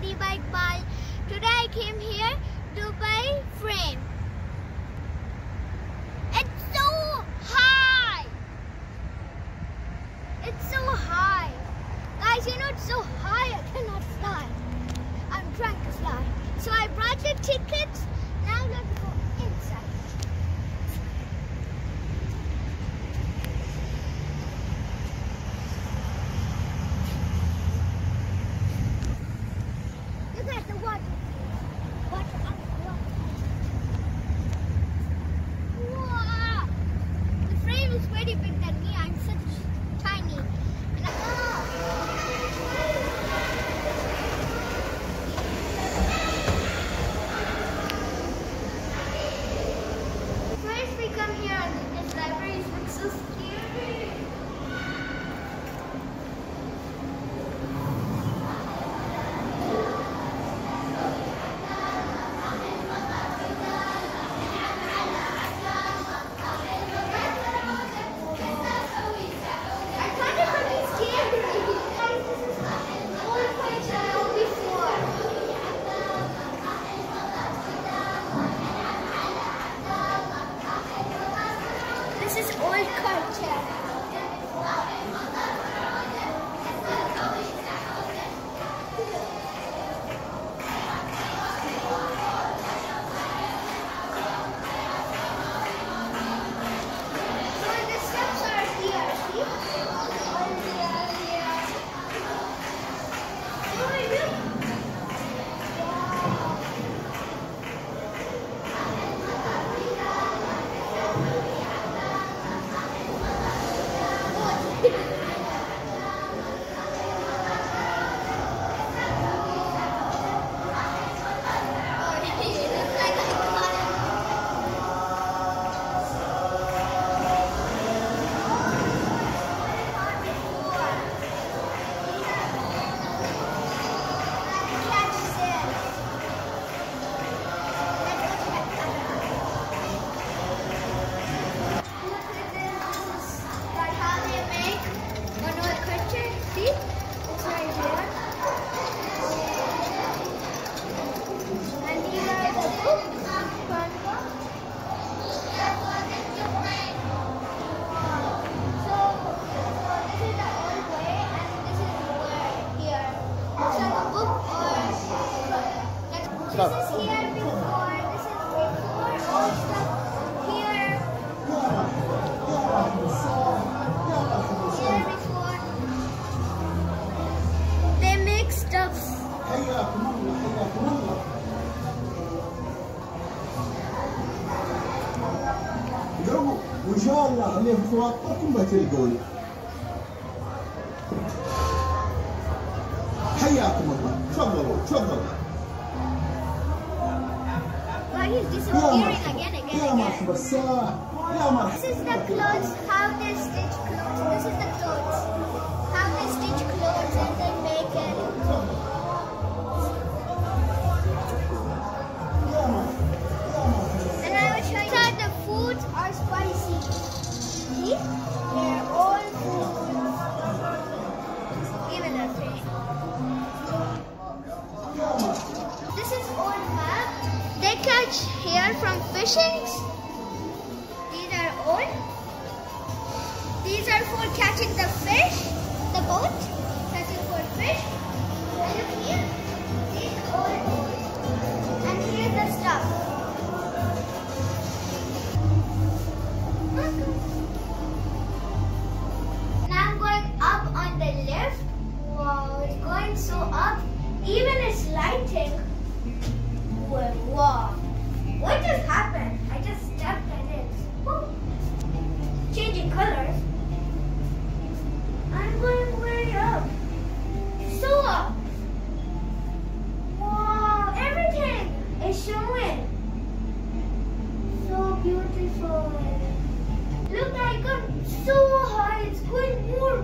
Bike Pal. Today I came here to buy frame. It's so high. It's so high. Guys, you know it's so high I cannot fly. I'm trying to fly. So I brought the tickets. Now let's go inside. Look at the water. Water on the water. Wow! The frame is very big than me. I'm such tiny. First we come here and this library looks so scary. This is old culture. So the steps are here, see? All here. Oh my God. This is here before, this is before, all stuff here. Here before. They make stuff. وإن شاء الله خليهم توقفكم بتلقوني. حياكم الله، تفضلوا تفضلوا. Why he's disappearing again. يا مرحبا الساعة يا مرحبا. This is the clothes, how they stitch clothes. This is the clothes. How they stitch clothes and then make it. And I will show you that the foods are spicy. See? They're all food. Even the fish. This is old map. They catch here from fishings. These are old. These are for catching the fish, the boat, catching for fish. And look here, these are old. And here's the stuff. Now I'm going up on the lift. Wow, it's going so up. Even it's lighting. Wow. What just happened? I just stepped in it. Woo. Changing colors. I'm going way up. So up. Wow, everything is showing. So beautiful. Look, I got so high. It's going more.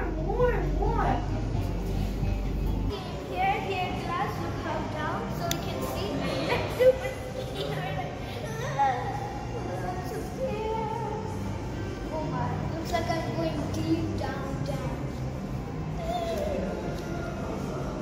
Here, glass. Look how down so we can see. I'm super scared. I'm so scared. Oh my, looks like I'm going deep down.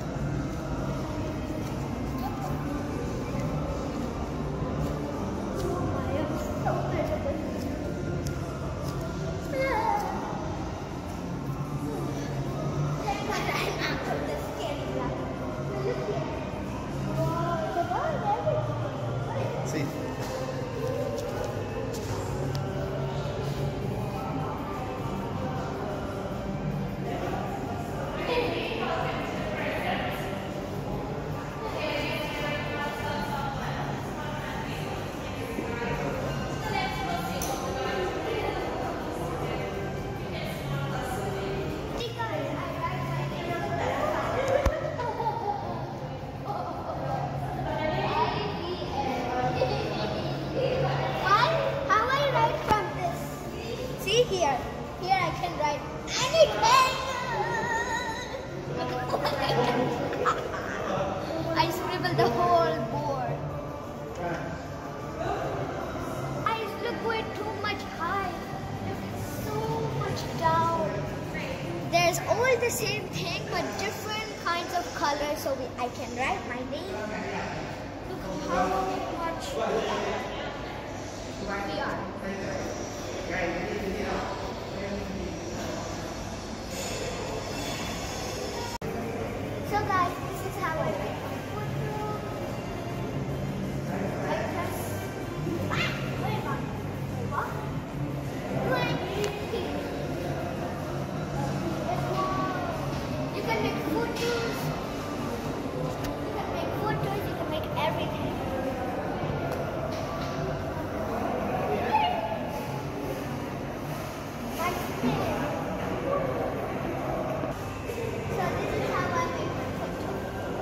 the same thing but different kinds of colors so I can write my name. Look how much we are. So guys, this is how I write my photo. I press You can make photos. You can make everything. My spin. So this is how I make my photo.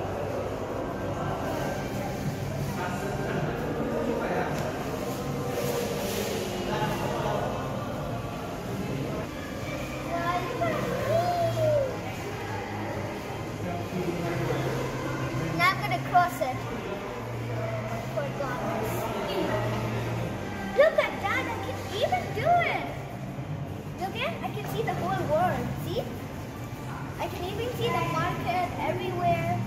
Now I'm gonna cross it for dollars. Look at that, I can even do it. Look at, I can see the whole world, see? I can even see the market everywhere.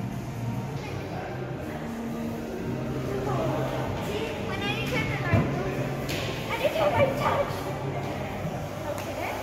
See, when anytime I touch. Okay.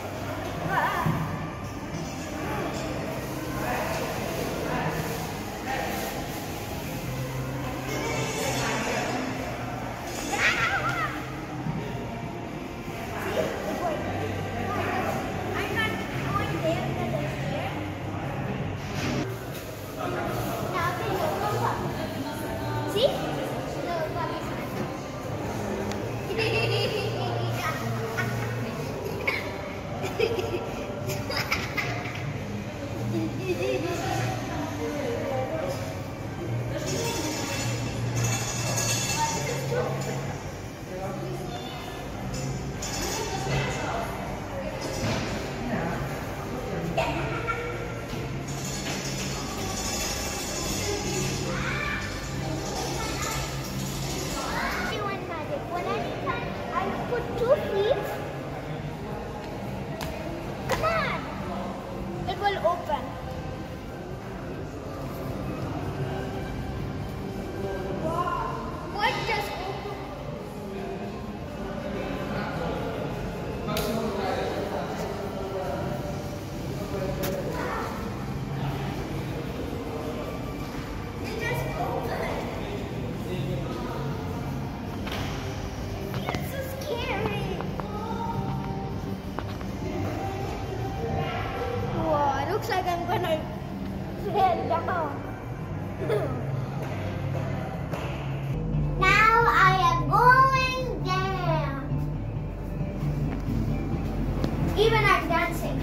Open. What does open? It just opened. It's so scary. Wow, it looks like I'm gonna fall down. Now I am going down. Even I'm dancing.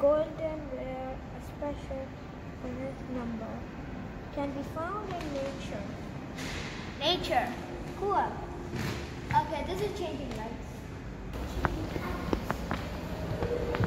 golden rare, a special number, can be found in nature. Nature. Cool. Okay, this is changing lights.